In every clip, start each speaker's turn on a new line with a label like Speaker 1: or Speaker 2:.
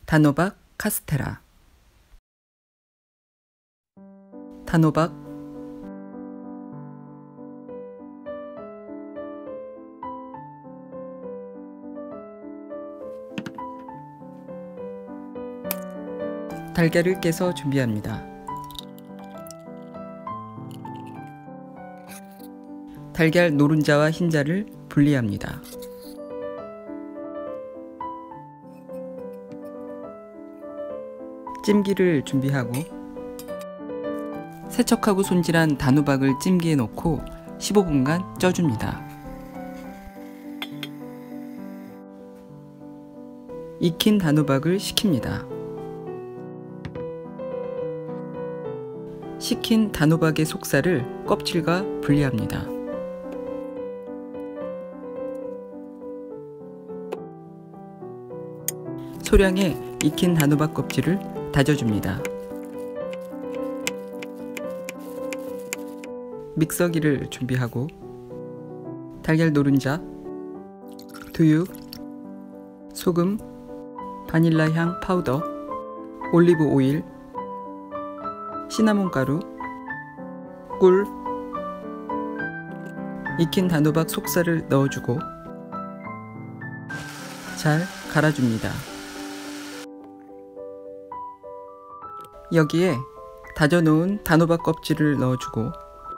Speaker 1: 단호박 카스테라. 단호박, 달걀을 깨서 준비합니다. 달걀 노른자와 흰자를 분리합니다. 찜기를 준비하고 세척하고 손질한 단호박을 찜기에 넣고 15분간 쪄줍니다. 익힌 단호박을 식힙니다. 식힌 단호박의 속살을 껍질과 분리합니다. 소량의 익힌 단호박 껍질을 다져줍니다. 믹서기를 준비하고 달걀 노른자, 두유, 소금, 바닐라 향 파우더, 올리브 오일, 시나몬 가루, 꿀, 익힌 단호박 속살을 넣어주고 잘 갈아줍니다. 여기에 다져놓은 단호박 껍질을 넣어주고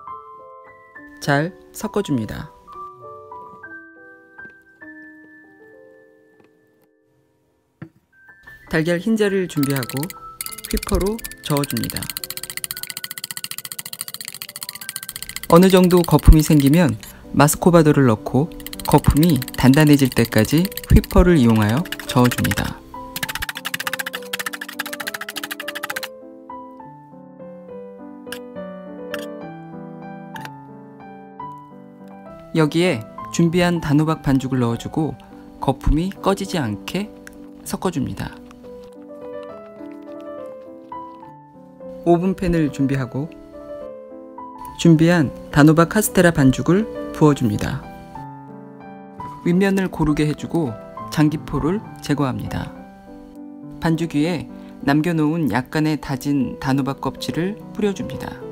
Speaker 1: 잘 섞어줍니다. 달걀 흰자를 준비하고 휘퍼로 저어줍니다. 어느 정도 거품이 생기면 마스코바도를 넣고 거품이 단단해질 때까지 휘퍼를 이용하여 저어줍니다. 여기에 준비한 단호박 반죽을 넣어주고 거품이 꺼지지 않게 섞어줍니다. 오븐팬을 준비하고 준비한 단호박 카스테라 반죽을 부어줍니다. 윗면을 고르게 해주고 장기포를 제거합니다. 반죽 위에 남겨놓은 약간의 다진 단호박 껍질을 뿌려줍니다.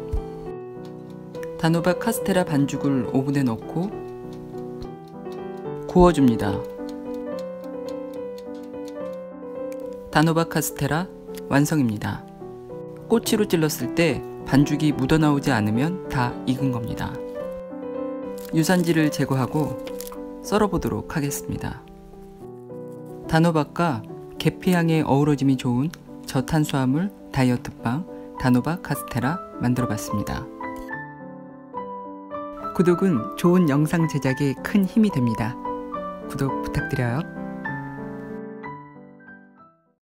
Speaker 1: 단호박 카스테라 반죽을 오븐에 넣고 구워줍니다. 단호박 카스테라 완성입니다. 꼬치로 찔렀을 때 반죽이 묻어나오지 않으면 다 익은 겁니다. 유산지를 제거하고 썰어보도록 하겠습니다. 단호박과 계피향의 어우러짐이 좋은 저탄수화물 다이어트빵 단호박 카스테라 만들어봤습니다. 구독은 좋은 영상 제작에 큰 힘이 됩니다. 구독 부탁드려요.